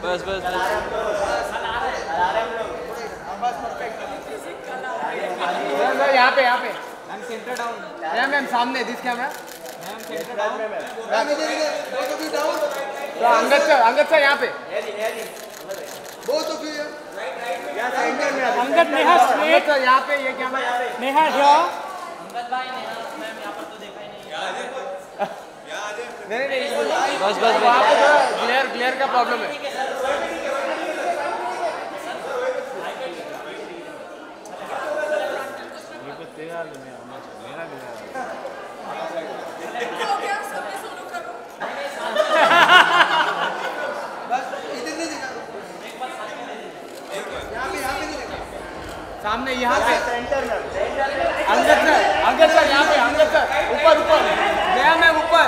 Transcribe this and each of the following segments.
बस बस यहाँ पे मैम सेंटर डाउन मैम सामने this camera ma'am centre down Angad sir यहाँ पे अंगद नेहा स्ट्रेट सर यहाँ पे ये कैमरा नेहा हियर अंगद भाई नेहा मैम यहाँ पर तो देखा ही नहीं नहीं बस बस वहाँ पे ग्लेयर का प्रॉब्लम है सामने यहाँ पे अंगद सर यहाँ पे अंगद सर ऊपर नया मैम ऊपर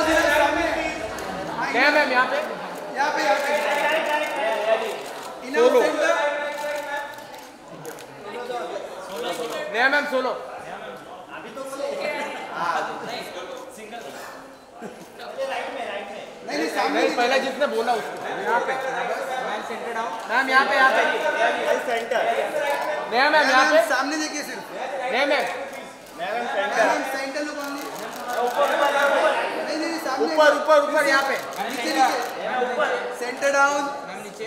नया मैम यहाँ पे सोलो नया मैम सोलो नहीं पहले जिसने बोला उसको यहाँ पे मैम यहाँ पे नया मैम यहाँ पे सामने देखिए सिर्फ नया मैम सेंटर लोग ऊपर यहाँ पे सेंटर डाउन नीचे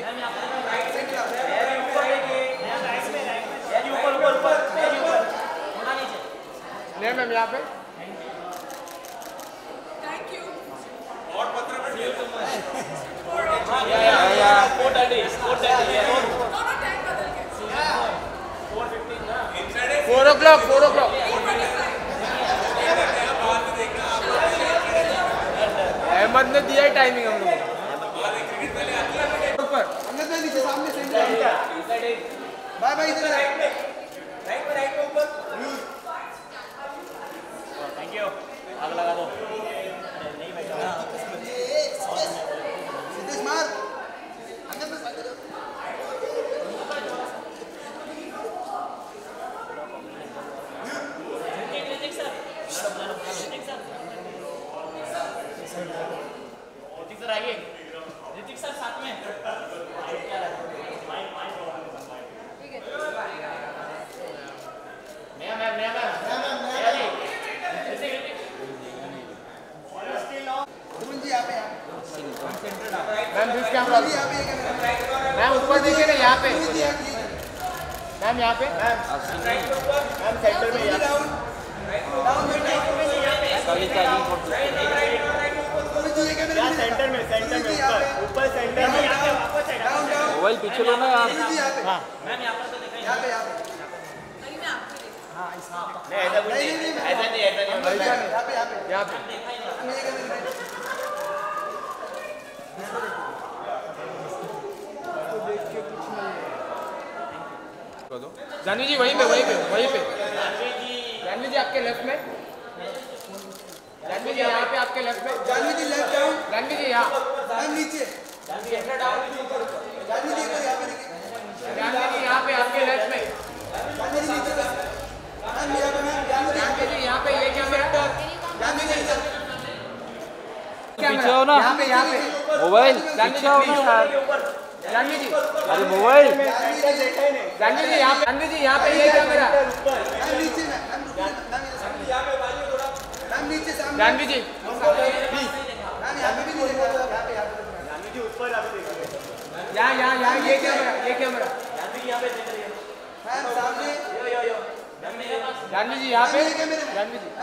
नया मैम यहाँ पे फोर ओ क्लॉक अहमद ने दिया है टाइमिंग हम लोग ऊपर नीचे सामने सेंटर बाय इधर राइट में ऊपर थैंक यू आग लगा दो सिद्धेश मार ऋतिक सर साथ में मैम दिस कैमरा मैम ऊपर देखिए ना यहाँ पे मैम यहाँ पे मैम सेंटर में सेंटर में ऊपर सेंटर में मोबाइल पीछे लो ना यार हाँ मैम यहाँ पर तो देखा यहाँ पे जानवी जी वहीं पे जानवी जी आपके लेफ्ट में जानवी जी यहाँ पे आपके लेफ्ट में जानवी जी लेफ्ट डाउन जानवी जी यहाँ नीचे सेंटर डाउन जानवी जी जानवी जी यहाँ पे आपके लेफ्ट में जानवी जी यहाँ पे ये कैमरा पीछे हो ना यहाँ पे मोबाइल पीछे हो ना यार जानवी जी अरे मोबाइल जानवी जी यहाँ पे ये कैमरा जानवी जी यहाँ ये कैमरा जानवी जी यहाँ पे जानवी जी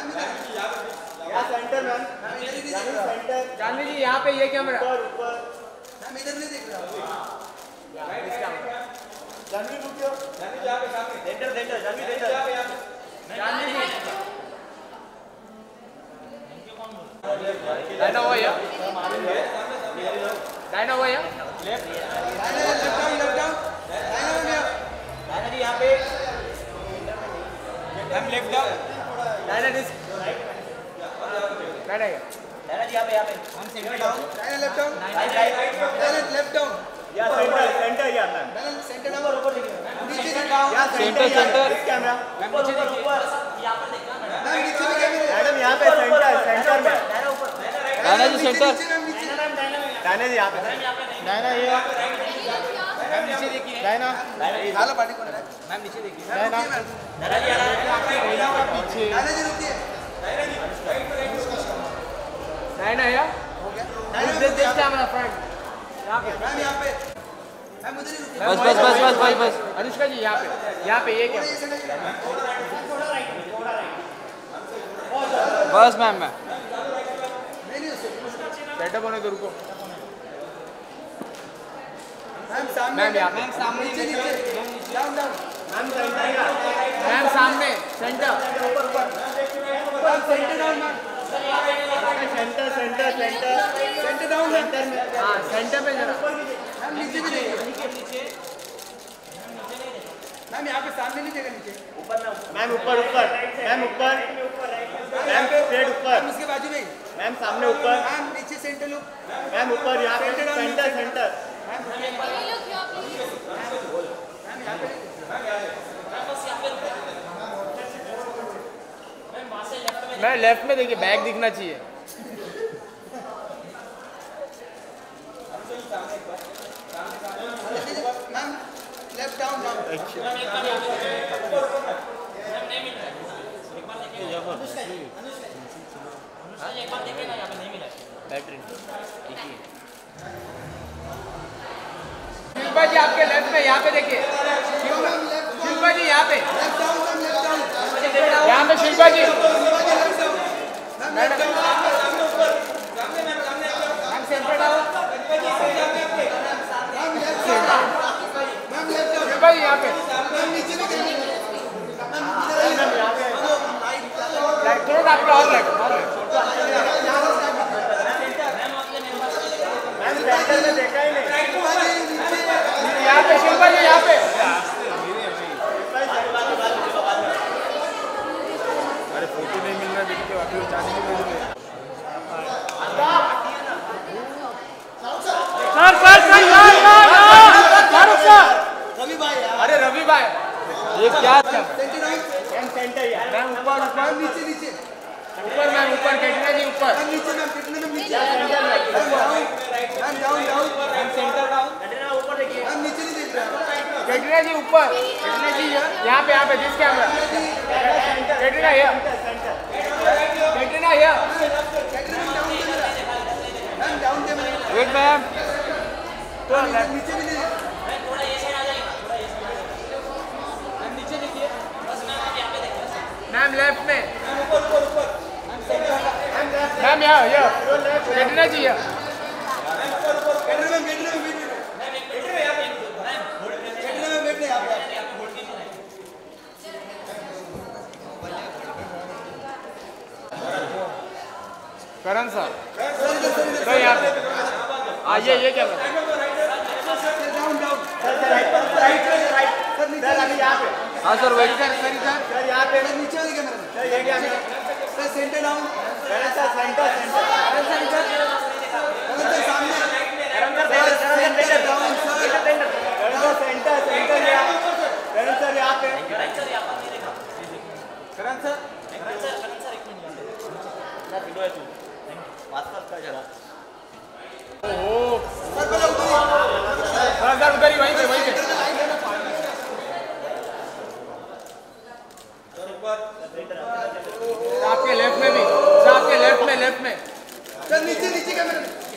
जानवी जी यहाँ पे ये कैमरा इधर नहीं देख रहा जानवी डायना हुआ या लेफ्ट डायना जी यहाँ पे हम left down Diana this Diana ji यहाँ पे हम centre down Diana left down left down या सेंटर या मैम सेंटर डाउन ऊपर देखिए नीचे या सेंटर कैमरा मैम नीचे देखिए यहाँ पर देखना मैम नीचे भी कैमरा मैडम यहाँ पे सेंटर में राणा जी सेंटर डायना जी यहाँ पे डायना ये मैम नीचे देखिए डायना झाला पार्टी कोण आहे मैम नीचे देखिए डायना पीछे डायना जी रुकिए डायना या हो गया दिस कैमरा फ्रंट यहां पे मैम यहाँ पे मैम उधर ही रुकिए बस बस बस बस बस बस अनुष्का जी यहाँ पे ये क्या बस मैम मैम नहीं उससे सेटअप होने दो रुको मैम सामने मैम यहाँ पे नीचे नीचे डाउन डाउन मैम सामने centre ma'am centre down ma'am centre centre down ma'am हाँ सेंटर पे जरा मैम नीचे भी देखिए मैम यहाँ पे सामने नहीं देगा नीचे मैम ऊपर मैम स्ट्रेट ऊपर मैम उसके बाजू में ही। मैम सामने ऊपर मैम नीचे सेंटर लुक मैम ऊपर यहाँ पे सेंटर मैं लेफ्ट में देखिए बैग दिखना चाहिए ma'am left down down Shilpa ji आपके लेफ्ट में यहाँ पे देखिए शिल्पा जी यहाँ पे left down ma'am left down यहाँ पे Shilpa ji ma'am centre down ma'am left down Shilpa ji यहाँ पे मैम नीचे भी देखिए मैम थोड़ा आपका और लेफ्ट यहाँ पे शिल्पा जी यहाँ पे अरे फोटो नहीं मिल रहा देखिए अभी वो जाने की वजह सर रवि भाई अरे रवि भाई ये क्या था सेंटर डाउन मैम ऊपर मैम नीचे नीचे मैम ऊपर कैटरीना जी ऊपर मैम नीचे मैम कितने में नीचे ma'am down down ma'am centre down ma'am नीचे नहीं देख रहा कैटरीना जी ऊपर कैटरीना जी यहाँ पे this camera Katrina here Katrina here ma'am down दे मैम वेट मैम नीचे भी नहीं मैम लेफ्ट में मैम यहाँ कैटरीना जी यहाँ करण सर तो यहाँ पे ये क्या हाँ सर वेट सर यहाँ पे नीचे वाली कैमरा ये क्या सर सेंटर डाउन सेंटर सामने उधर ही वहीं पे आपके लेफ्ट में भी आपके लेफ्ट में सर नीचे कैमरा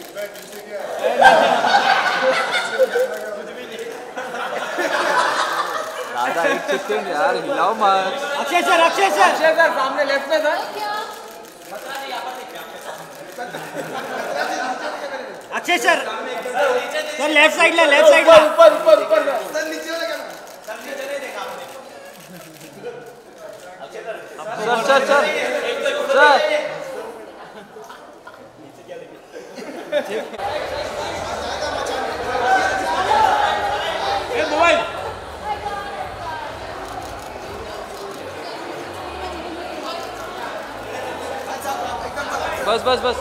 दादा एक सेकंड यार हिलाओ मत अक्षय सर सामने लेफ्ट में sir Akshay sir left side ऊपर सर नीचे वाला कैमरा सर मोबाइल बस बस बस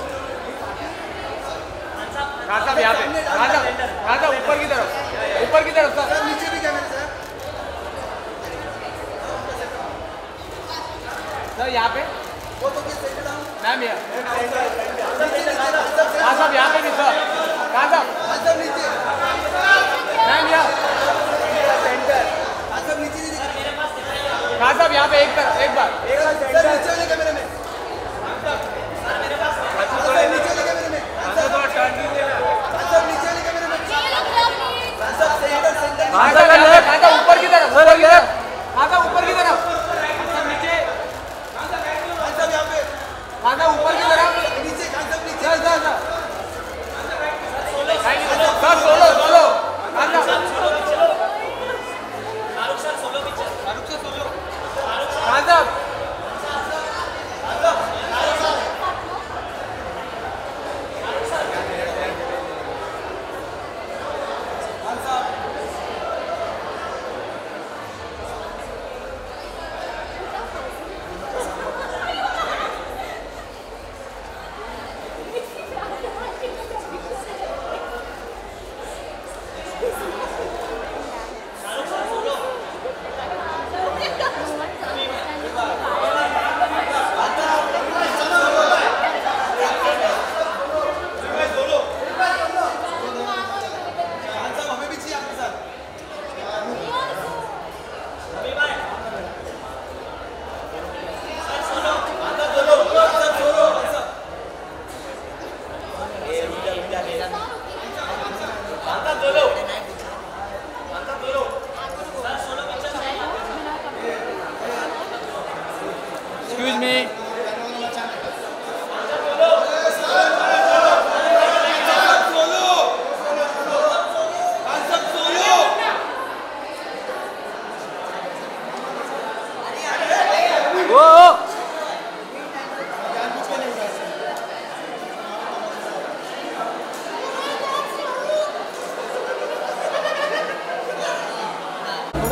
साहब यहाँ पे राजा ऊपर की तरफ सर सर नीचे भी कैमरा सर यहाँ पे वो तो क्या सेंटर डाउन मैम यहाँ साहब यहाँ पे भी सर साहब सर नीचे मैम यहाँ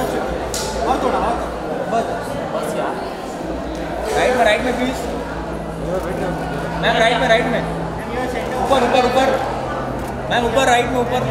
और थोड़ा और राइट में प्लीज मैम, राइट में ऊपर मैम, ऊपर राइट में ऊपर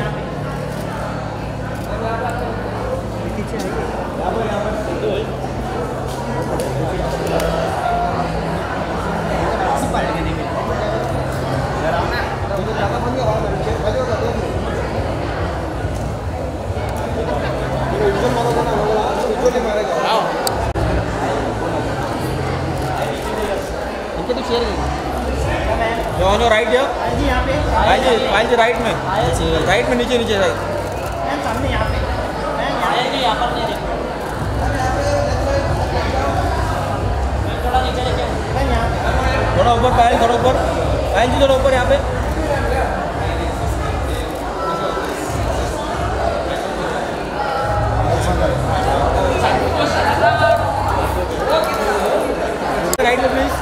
जो राइट है जी यहाँ पे फाइल जी राइट में नीचे राइट मैम सामने यहाँ पे मैम यहाँ पर नहीं देखो थोड़ा नीचे देखो मैम यहाँ पे थोड़ा ऊपर पायल जी थोड़ा ऊपर यहाँ पे राइट में प्लीज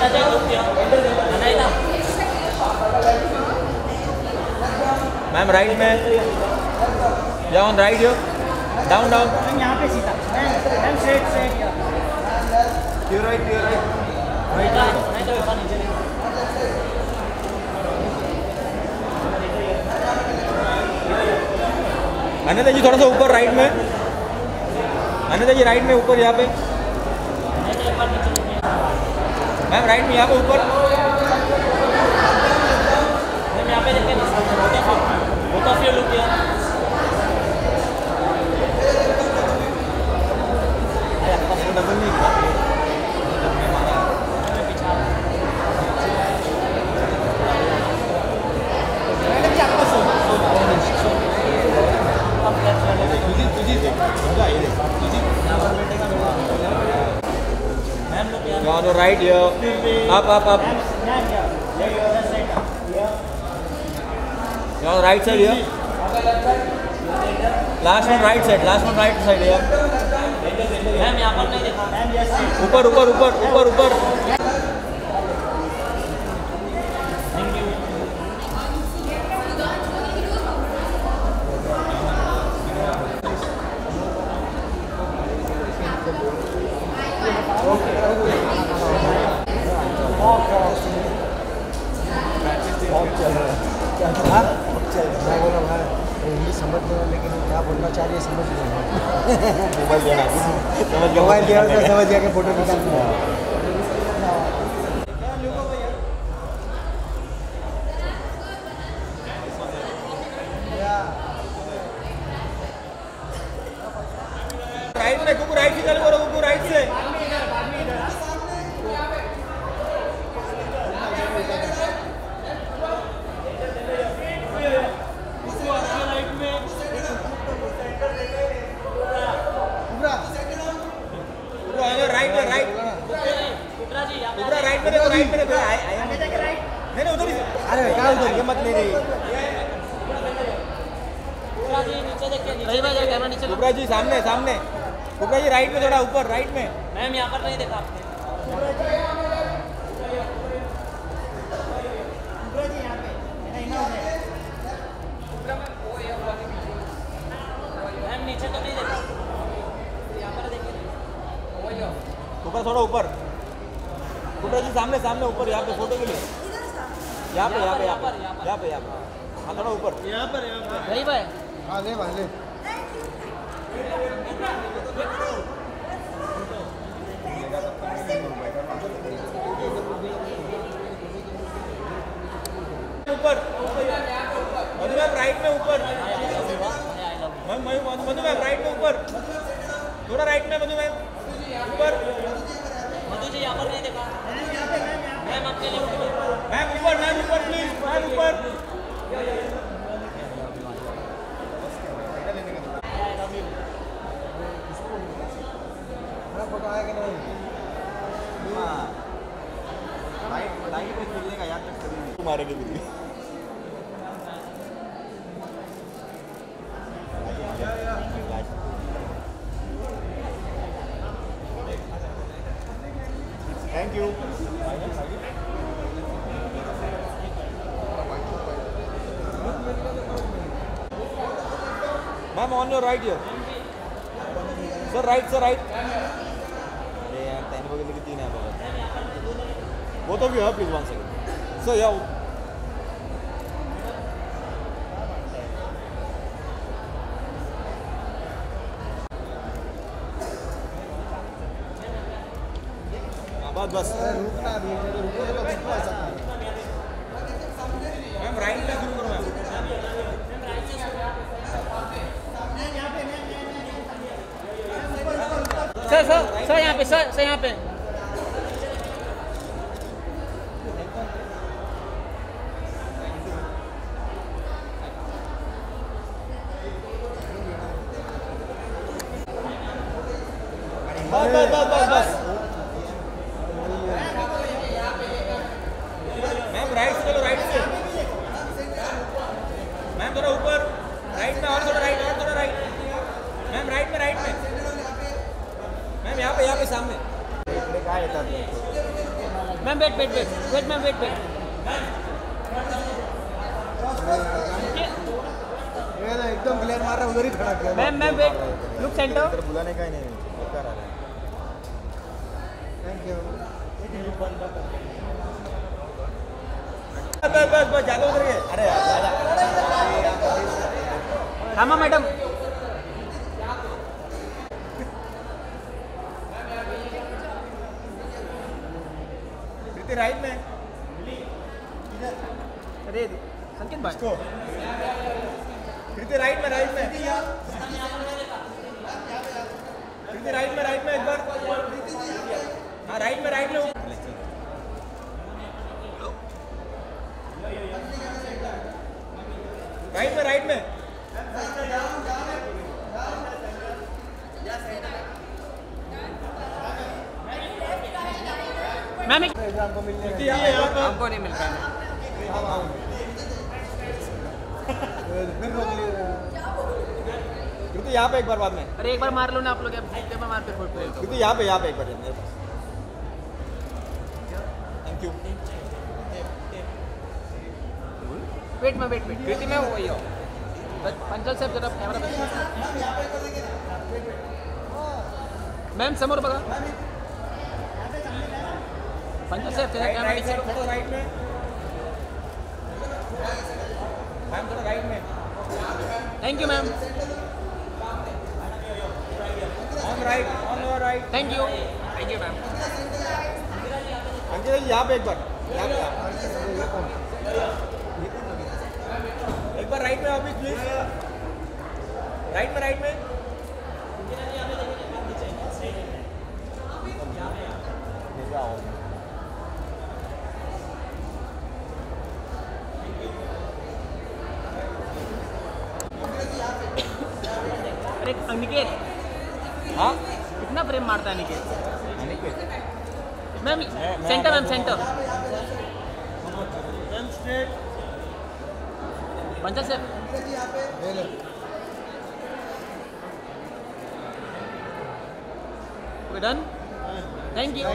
मैम, राइट में या ऑन राइट यो डाउन मैम यहाँ पे सीधा ma'am straight right Anita ji थोड़ा सा ऊपर राइट में, अनिता जी राइट में ऊपर यहाँ पे मैम, राइट में यहाँ पे ऊपर मैम, यहाँ पे देखिए look on the right here, up. You're on the right side here. Last one right side here. Ma'am यहाँ पर नहीं देखा मैम ऊपर इंग्लिश समझ में लेकिन क्या बोलना चाह रही है समझ नहीं मोबाइल दिया तो समझ गया कि फोटो निकालना है। राइट में कुकू राइट से चालू करो, कुकू राइट से अरे क्या उधर ये मत ले रही कुबरा जी सामने कुबरा जी राइट में थोड़ा ऊपर राइट में मैम यहाँ पर नहीं देखा आपने मैम नीचे तो नहीं देखा यहाँ पर देखिए ऊपर थोड़ा ऊपर कुबरा जी सामने ऊपर यहाँ पे फोटो के लिए यहाँ पे हाँ थोड़ा ऊपर यहाँ पर भाई हाँ ले भाई ले ऊपर मधु मैम राइट में ऊपर मधु मैम राइट में ऊपर थोड़ा राइट में मधु मैम ऊपर मधु जी यहाँ पर नहीं देखा मैम आपके लिए मैम ऊपर प्लीज मैम ऊपर फोटो आया कि नहीं लाइट पे खेलने का याद तक मारेंगे भी thank you ma'am on your right here sir right sir right. अरे यार टाइम हो गया कि 3 है बाबा। वो तो भी है प्लीज 1 सेकंड सर या बस बस रुकना भी रुको तो बिल्कुल ऐसा मैम राइट में शुरू करो मैम। सर यहाँ पे सर यहाँ पे बस बस बस बस बस मैम राइट से चलो राइट से मैम थोड़ा ऊपर राइट में और थोड़ा राइट मैम राइट में मैम यहाँ पे सामने काय येतात मैम वेट मैम वेट ये ना एकदम क्लियर मार रहा उधर ही खड़ा किया मैम वेट लुक सेंटर इधर बुलाने का ही नहीं बेकार आ रहा है। थैंक यू बस ज्यादा उधर गए। अरे थामा मैडम प्रीति राइट में अरे संकेत भाई इसको प्रीति राइट में प्रीति राइट में एक बार हाँ राइट में राइट में मैम एग्जाम को मिलने प्रीति यहाँ पे हमको नहीं मिल रहा है। फिर रोक लिए प्रीति यहाँ पे एक बार बाद में अरे एक बार मार लो ना आप लोग अब मार पे फोटो प्रीति यहाँ पे एक बार मेरे पास। Thank you. वेट कृति में वही हो। पंचल साहेब जरा कॅमेरा मॅम समोर बघा पंचल साहेब त्याला राइट कॅमेरा थोड़ा राइट में मैम थोड़ा राइट में thank you ma'am on right thank you ma'am Ankit ji यहाँ पे एक बार एक बार राइट में ऑफिस प्लीज राइट में अरे अनिकेत हाँ कितना फ्रेम मारता है अनिकेत मैम मैं सेंटर मैम सेंटर पंचल साहेब डन थँक यू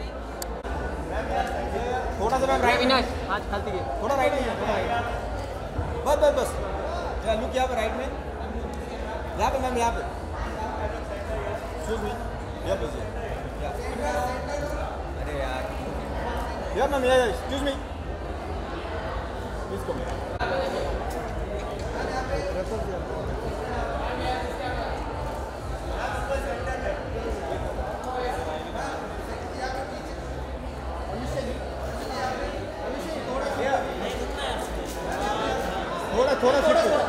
थोड़ा सा मैम राइट विनाश हाथ खालती घे थोड़ा राइट में थोड़ा राइट बस लुक यहाँ पे राइट में यहाँ पे मैम यहाँ पे Excuse me. यहाँ पे अरे यार यहाँ मैम यहाँ एक्सक्यूज मी प्लीज कम थोड़ा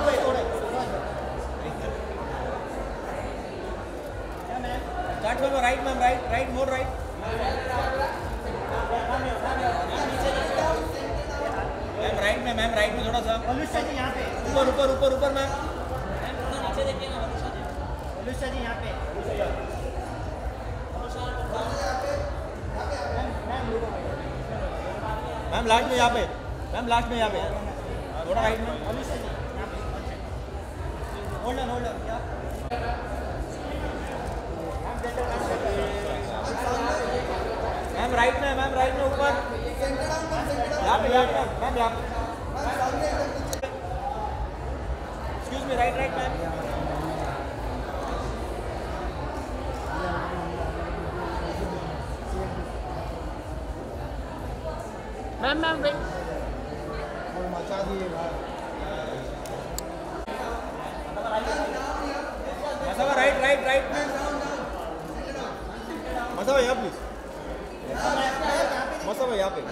start ma'am right more right ma'am right में थोड़ा सा ऊपर मैम नीचे देखिए ना अनुष्का जी यहाँ पे मैम लास्ट में यहाँ पे थोड़ा राइट में होल्ड ऑन मैम राइट में ऊपर यहाँ पे मैम यहाँ पे excuse me right ma'am ma'am ma'am wait मचा दिए भाई मसावा राइट राइट राइट मसावा यहाँ प्लीज मसावा यहाँ पे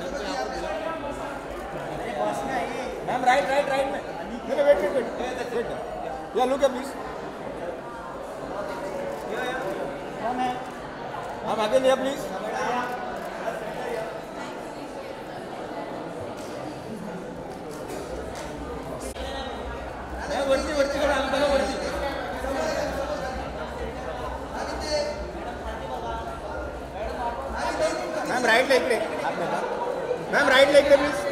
मैम राइट राइट राइट में नहीं वेट वेट वेट वेट या लुक है प्लीज हम आगे लिया प्लीज वरती वरती थोड़ा हम बघा वरती मैम राइट लेग ले मैम राइट लेग ले प्लीज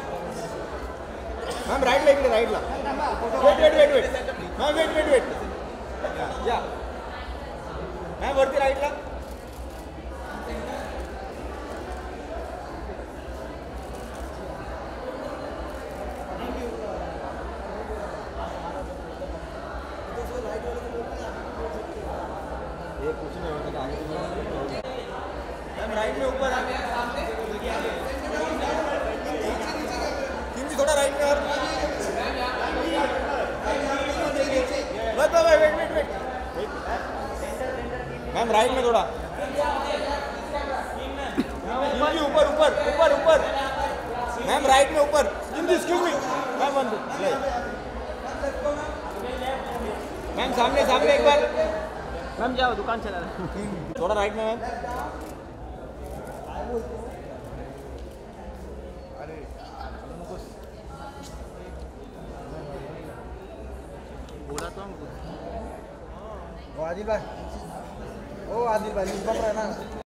मैम राइट लेग ले राइट ला wait wait wait wait ma'am wait wait wait या मैम वरती राइट ला ये कुछ नहीं होता आगे मैम राइट में ऊपर किंची थोड़ा राइट में और बस बस wait wait wait ma'am right में थोड़ा किंची ऊपर ऊपर ऊपर ऊपर मैम राइट में ऊपर किंची excuse me ma'am one ma'am सामने सामने एक बार मैम जाओ दुकान चला रहा थोड़ा राइट में मैम बोला तो हमको ओ आदिल भाई निष्पक्ष है ना